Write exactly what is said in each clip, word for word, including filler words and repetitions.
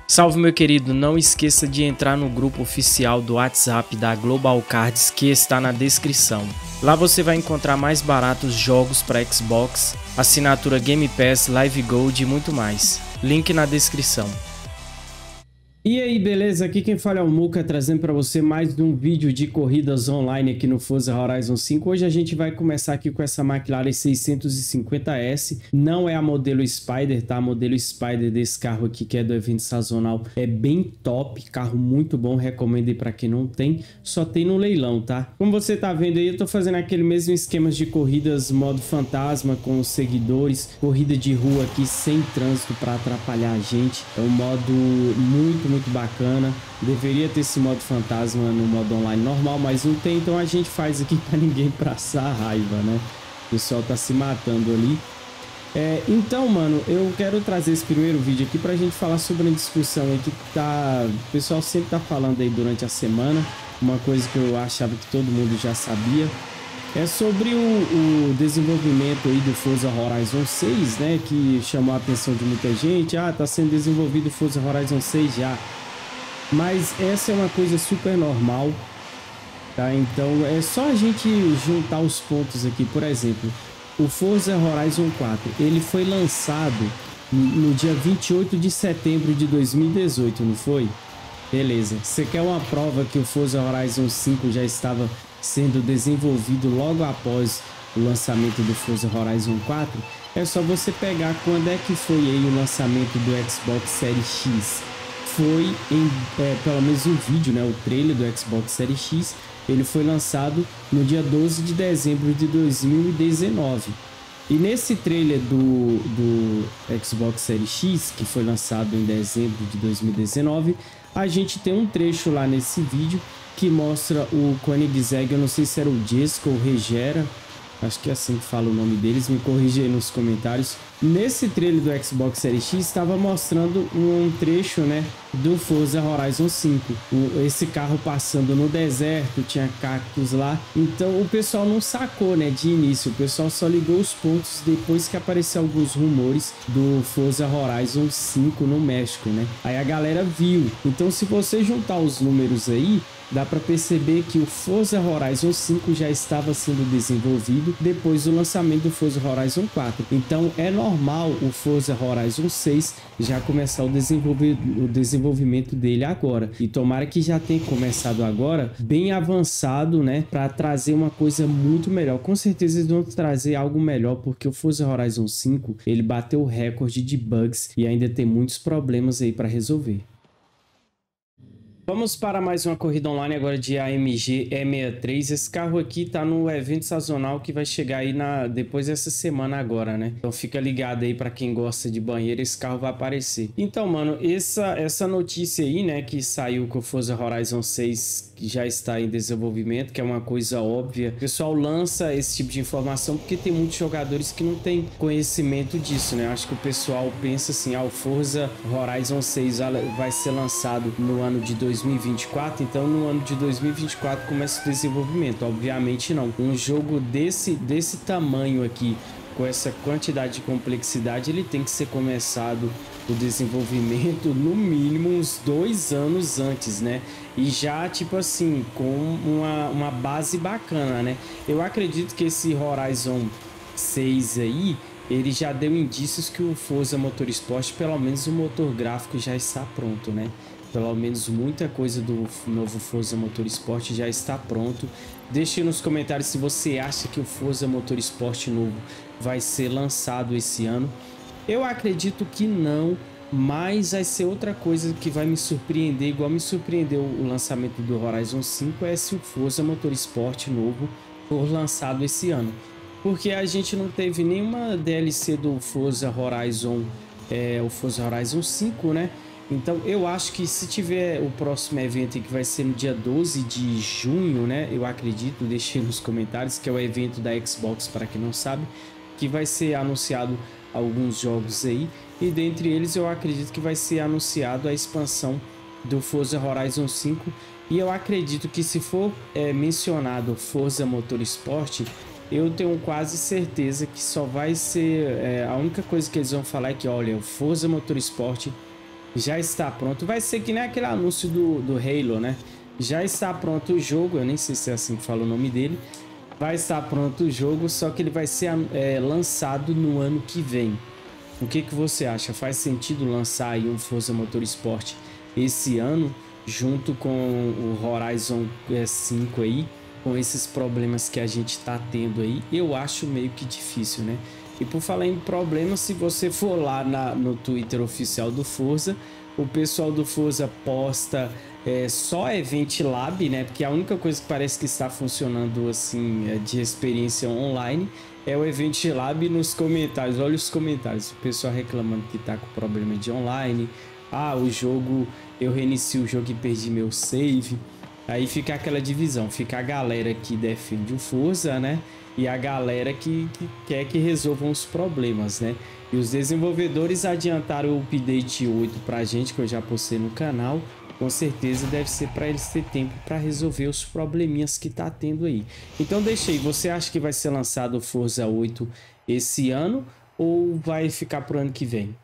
Salve, meu querido, não esqueça de entrar no grupo oficial do WhatsApp da Global Cards que está na descrição. Lá você vai encontrar mais baratos jogos para Xbox, assinatura Game Pass, Live Gold e muito mais. Link na descrição. E aí, beleza? Aqui quem fala é o Muca, trazendo para você mais um vídeo de corridas online aqui no Forza Horizon cinco. Hoje a gente vai começar aqui com essa McLaren seiscentos e cinquenta S. Não é a modelo Spider, tá? A modelo Spider desse carro aqui, que é do evento sazonal, é bem top. Carro muito bom, recomendo aí para quem não tem. Só tem no leilão, tá? Como você tá vendo aí, eu tô fazendo aquele mesmo esquema de corridas modo fantasma com os seguidores. Corrida de rua aqui sem trânsito para atrapalhar a gente. É um modo muito muito bacana. Deveria ter esse modo fantasma no modo online normal, mas não tem, então a gente faz aqui para ninguém passar raiva, né? O pessoal tá se matando ali. É, então, mano, eu quero trazer esse primeiro vídeo aqui pra gente falar sobre uma discussão aí que tá, o pessoal sempre tá falando aí durante a semana, uma coisa que eu achava que todo mundo já sabia. É sobre o, o desenvolvimento aí do Forza Horizon seis, né? Que chamou a atenção de muita gente. Ah, tá sendo desenvolvido o Forza Horizon seis já. Mas essa é uma coisa super normal, tá? Então é só a gente juntar os pontos aqui. Por exemplo, o Forza Horizon quatro, ele foi lançado no dia vinte e oito de setembro de dois mil e dezoito, não foi? Beleza. Você quer uma prova que o Forza Horizon cinco já estava sendo desenvolvido logo após o lançamento do Forza Horizon quatro? É só você pegar quando é que foi aí o lançamento do Xbox Series X. Foi em, é, pelo menos um vídeo, né? O trailer do Xbox Series X, ele foi lançado no dia doze de dezembro de dois mil e dezenove. E nesse trailer do, do Xbox Series X, que foi lançado em dezembro de dois mil e dezenove, a gente tem um trecho lá nesse vídeo que mostra o Koenigsegg, eu não sei se era o Jesco ou Regera, acho que é assim que fala o nome deles, me corrige aí nos comentários. Nesse trailer do Xbox Series X estava mostrando um trecho, né, do Forza Horizon cinco. O, esse carro passando no deserto, tinha cactos lá. Então o pessoal não sacou, né, de início. O pessoal só ligou os pontos depois que apareceu alguns rumores do Forza Horizon cinco no México, né. Aí a galera viu. Então se você juntar os números aí, dá para perceber que o Forza Horizon cinco já estava sendo desenvolvido depois do lançamento do Forza Horizon quatro. Então é normal o Forza Horizon seis já começar o, desenvolver, o desenvolvimento dele agora. E tomara que já tenha começado agora, bem avançado, né? Para trazer uma coisa muito melhor. Com certeza eles vão trazer algo melhor, porque o Forza Horizon cinco, ele bateu o recorde de bugs e ainda tem muitos problemas aí para resolver. Vamos para mais uma corrida online agora de A M G E sessenta e três. Esse carro aqui tá no evento sazonal que vai chegar aí na, depois dessa semana agora, né? Então fica ligado aí para quem gosta de banheiro, esse carro vai aparecer. Então, mano, essa, essa notícia aí, né, que saiu com o Forza Horizon seis, que já está em desenvolvimento, que é uma coisa óbvia. O pessoal lança esse tipo de informação porque tem muitos jogadores que não têm conhecimento disso, né? Acho que o pessoal pensa assim, ah, o Forza Horizon seis vai ser lançado no ano de dois mil e vinte e quatro, então no ano de dois mil e vinte e quatro começa o desenvolvimento. Obviamente não. Um jogo desse, desse tamanho aqui, com essa quantidade de complexidade, ele tem que ser começado o desenvolvimento no mínimo uns dois anos antes, né? E já, tipo assim, com uma, uma base bacana, né? Eu acredito que esse Horizon seis aí, ele já deu indícios que o Forza Motorsport, pelo menos o motor gráfico já está pronto, né? Pelo menos muita coisa do novo Forza Motorsport já está pronto. Deixe nos comentários se você acha que o Forza Motorsport novo vai ser lançado esse ano. Eu acredito que não, mas vai ser outra coisa que vai me surpreender, igual me surpreendeu o lançamento do Horizon cinco, é se o Forza Motorsport novo for lançado esse ano. Porque a gente não teve nenhuma D L C do Forza Horizon, é, o Forza Horizon cinco, né? Então eu acho que se tiver o próximo evento que vai ser no dia doze de junho, né? Eu acredito, deixei nos comentários, que é o evento da Xbox, para quem não sabe, que vai ser anunciado alguns jogos aí. E dentre eles eu acredito que vai ser anunciado a expansão do Forza Horizon cinco. E eu acredito que se for é, mencionado Forza Motorsport, eu tenho quase certeza que só vai ser... É, a única coisa que eles vão falar é que, olha, o Forza Motorsport já está pronto. Vai ser que nem aquele anúncio do, do Halo, né? Já está pronto o jogo, eu nem sei se é assim que fala o nome dele. Vai estar pronto o jogo, só que ele vai ser é, lançado no ano que vem. O que, que você acha? Faz sentido lançar aí um Forza Motorsport esse ano, junto com o Horizon cinco aí, com esses problemas que a gente tá tendo aí? Eu acho meio que difícil, né? E por falar em problemas, se você for lá na, no Twitter oficial do Forza, o pessoal do Forza posta é, só Event Lab, né? Porque a única coisa que parece que está funcionando assim é de experiência online é o Event Lab. Nos comentários, olha os comentários, o pessoal reclamando que tá com problema de online. Ah, o jogo, eu reinicio o jogo e perdi meu save. Aí fica aquela divisão, fica a galera que defende o Forza, né? E a galera que, que quer que resolvam os problemas, né? E os desenvolvedores adiantaram o update oito pra gente, que eu já postei no canal. Com certeza deve ser para eles ter tempo para resolver os probleminhas que tá tendo aí. Então deixa aí, você acha que vai ser lançado o Forza oito esse ano ou vai ficar pro ano que vem?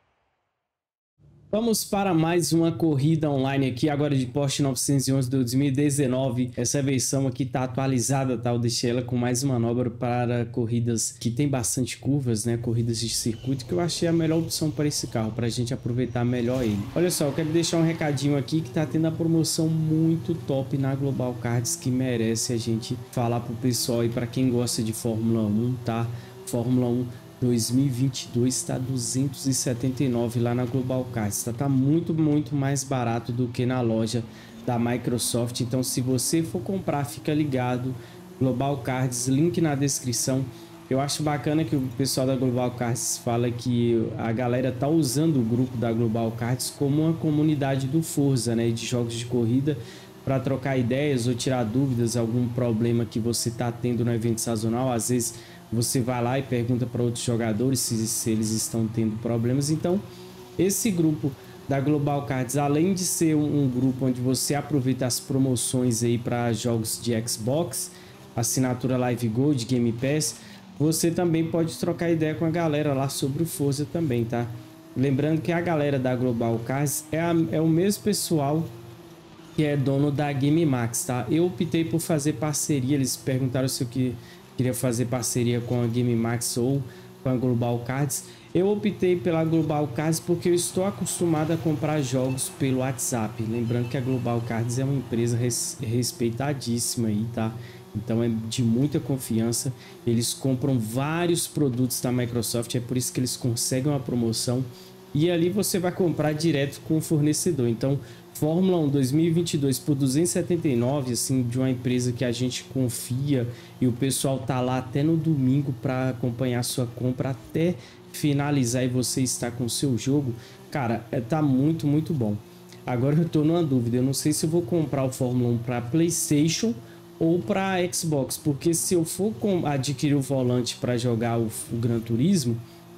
Vamos para mais uma corrida online aqui, agora de Porsche novecentos e onze dois mil e dezenove. Essa versão aqui tá atualizada, tá? Eu deixei ela com mais manobra para corridas que tem bastante curvas, né? Corridas de circuito, que eu achei a melhor opção para esse carro, para a gente aproveitar melhor ele. Olha só, eu quero deixar um recadinho aqui que tá tendo a promoção muito top na Global Cards, que merece a gente falar pro pessoal e para quem gosta de Fórmula um, tá? Fórmula um dois mil e vinte e dois está duzentos e setenta e nove lá na Global Cards, tá, tá muito muito mais barato do que na loja da Microsoft. Então se você for comprar, fica ligado, Global Cards, link na descrição. Eu acho bacana que o pessoal da Global Cards fala que a galera tá usando o grupo da Global Cards como uma comunidade do Forza, né, de jogos de corrida, para trocar ideias ou tirar dúvidas, algum problema que você tá tendo no evento sazonal. Às vezes você vai lá e pergunta para outros jogadores se, se eles estão tendo problemas. Então esse grupo da Global Cards, além de ser um, um grupo onde você aproveita as promoções aí para jogos de Xbox, assinatura Live Gold, Game Pass, você também pode trocar ideia com a galera lá sobre o Forza também, tá? Lembrando que a galera da Global Cards é, a, é o mesmo pessoal que é dono da Game Max, tá? Eu optei por fazer parceria, eles perguntaram se eu que, queria fazer parceria com a Game Max ou com a Global Cards. Eu optei pela Global Cards porque eu estou acostumado a comprar jogos pelo WhatsApp. Lembrando que a Global Cards é uma empresa res, respeitadíssima aí, tá? Então é de muita confiança. Eles compram vários produtos da Microsoft, é por isso que eles conseguem uma promoção. E ali você vai comprar direto com o fornecedor. Então Fórmula um dois mil e vinte e dois por duzentos e setenta e nove, assim, de uma empresa que a gente confia e o pessoal tá lá até no domingo para acompanhar sua compra até finalizar e você está com o seu jogo, cara, é, tá muito, muito bom. Agora eu tô numa dúvida, eu não sei se eu vou comprar o Fórmula um para PlayStation ou para Xbox, porque se eu for adquirir o volante para jogar o, o Gran Turismo,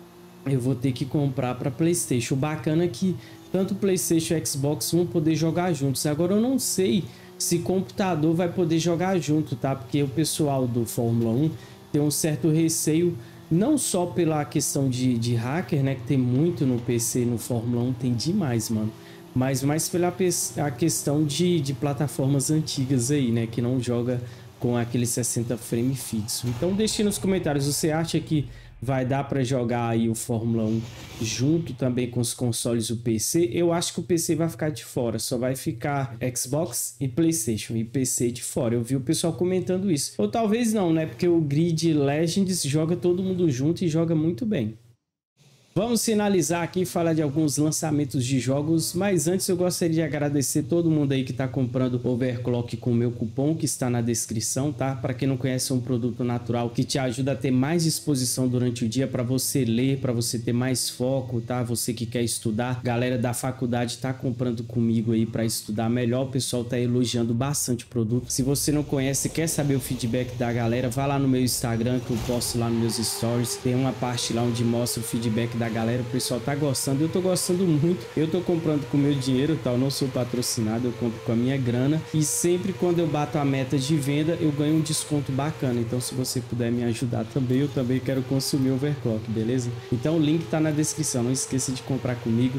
eu vou ter que comprar para PlayStation. O bacana é que tanto PlayStation e Xbox vão poder jogar juntos. Agora eu não sei se computador vai poder jogar junto, tá? Porque o pessoal do Fórmula um tem um certo receio, não só pela questão de, de hacker, né? Que tem muito no P C, no Fórmula um tem demais, mano. Mas mais pela a questão de, de plataformas antigas aí, né? Que não joga com aquele sessenta frame fixo. Então deixe nos comentários, você acha que vai dar para jogar aí o Fórmula um junto também com os consoles do P C? Eu acho que o P C vai ficar de fora, só vai ficar Xbox e PlayStation e P C de fora. Eu vi o pessoal comentando isso. Ou talvez não, né? Porque o Grid Legends joga todo mundo junto e joga muito bem. Vamos finalizar aqui e falar de alguns lançamentos de jogos, mas antes eu gostaria de agradecer todo mundo aí que está comprando Overclock com o meu cupom que está na descrição, tá? Para quem não conhece, é um produto natural que te ajuda a ter mais disposição durante o dia para você ler, para você ter mais foco, tá? Você que quer estudar, galera da faculdade tá comprando comigo aí para estudar melhor, o pessoal tá elogiando bastante o produto. Se você não conhece, quer saber o feedback da galera, vá lá no meu Instagram que eu posto lá nos meus stories, tem uma parte lá onde mostra o feedback da da galera, o pessoal tá gostando, eu tô gostando muito, eu tô comprando com o meu dinheiro, tá? Eu não sou patrocinado, eu compro com a minha grana e sempre quando eu bato a meta de venda, eu ganho um desconto bacana. Então se você puder me ajudar também, eu também quero consumir Overclock, beleza? Então o link tá na descrição, não esqueça de comprar comigo.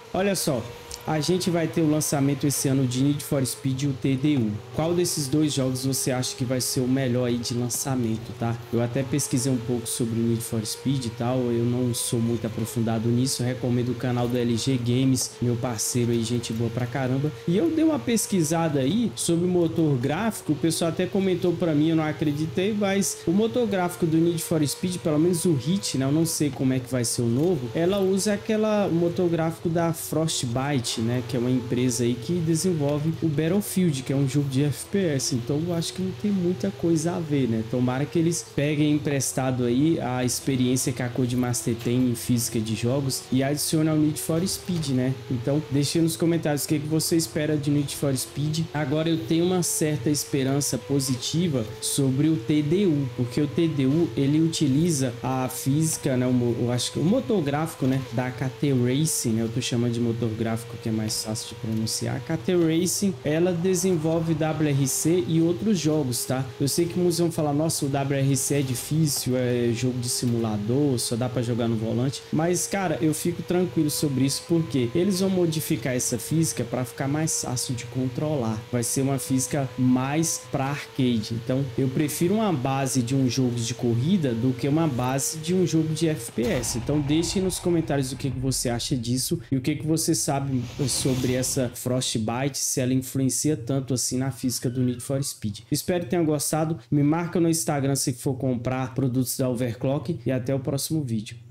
olha só. A gente vai ter o lançamento esse ano de Need for Speed e o T D U. Qual desses dois jogos você acha que vai ser o melhor aí de lançamento, tá? Eu até pesquisei um pouco sobre o Need for Speed e tal, eu não sou muito aprofundado nisso, eu recomendo o canal do L G Games, meu parceiro aí, gente boa pra caramba. E eu dei uma pesquisada aí sobre o motor gráfico, o pessoal até comentou pra mim, eu não acreditei, mas o motor gráfico do Need for Speed, pelo menos o Hit, né? Eu não sei como é que vai ser o novo, ela usa aquela motor gráfico da Frostbite, né, que é uma empresa aí que desenvolve o Battlefield, que é um jogo de F P S, então eu acho que não tem muita coisa a ver, né? Tomara que eles peguem emprestado aí a experiência que a Codemaster tem em física de jogos e adicione ao Need for Speed, né? Então deixe nos comentários o que, que você espera de Need for Speed. Agora eu tenho uma certa esperança positiva sobre o T D U, porque o T D U ele utiliza a física, né, o, eu acho que o motor gráfico, né, da K T Racing, né? Eu tô chamando de motor gráfico que é mais fácil de pronunciar. A K T Racing, ela desenvolve W R C e outros jogos, tá? Eu sei que muitos vão falar, nossa, o W R C é difícil, é jogo de simulador, só dá pra jogar no volante, mas, cara, eu fico tranquilo sobre isso, porque eles vão modificar essa física para ficar mais fácil de controlar. Vai ser uma física mais pra arcade, então eu prefiro uma base de um jogo de corrida do que uma base de um jogo de F P S. Então deixe nos comentários o que, que você acha disso e o que, que você sabe sobre essa Frostbite, se ela influencia tanto assim na física do Need for Speed. Espero que tenham gostado, me marca no Instagram se for comprar produtos da Overclock e até o próximo vídeo.